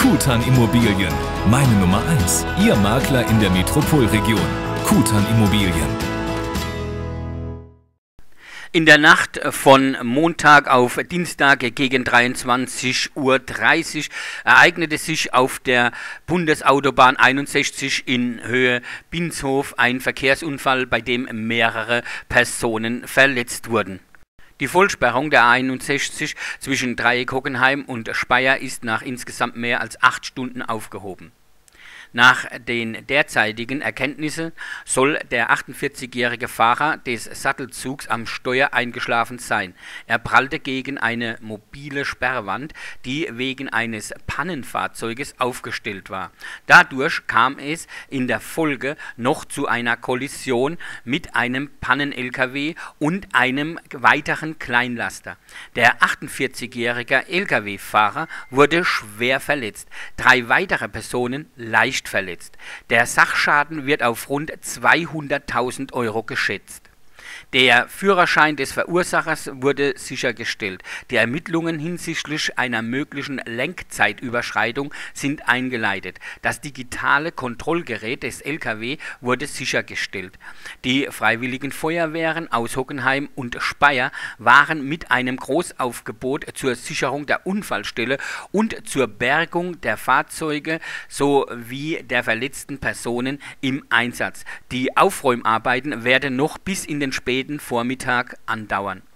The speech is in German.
Kutan Immobilien, meine Nummer 1. Ihr Makler in der Metropolregion. Kutan Immobilien. In der Nacht von Montag auf Dienstag gegen 23:30 Uhr ereignete sich auf der Bundesautobahn 61 in Höhe Binshof ein Verkehrsunfall, bei dem mehrere Personen verletzt wurden. Die Vollsperrung der A61 zwischen Dreieck-Hockenheim und Speyer ist nach insgesamt mehr als 8 Stunden aufgehoben. Nach den derzeitigen Erkenntnissen soll der 48-jährige Fahrer des Sattelzugs am Steuer eingeschlafen sein. Er prallte gegen eine mobile Sperrwand, die wegen eines Pannenfahrzeuges aufgestellt war. Dadurch kam es in der Folge noch zu einer Kollision mit einem Pannen-LKW und einem weiteren Kleinlaster. Der 48-jährige LKW-Fahrer wurde schwer verletzt. 3 weitere Personen leicht verletzt. Der Sachschaden wird auf rund 200.000 Euro geschätzt. Der Führerschein des Verursachers wurde sichergestellt. Die Ermittlungen hinsichtlich einer möglichen Lenkzeitüberschreitung sind eingeleitet. Das digitale Kontrollgerät des LKW wurde sichergestellt. Die Freiwilligen Feuerwehren aus Hockenheim und Speyer waren mit einem Großaufgebot zur Sicherung der Unfallstelle und zur Bergung der Fahrzeuge sowie der verletzten Personen im Einsatz. Die Aufräumarbeiten werden noch bis in den späten Vormittag andauern.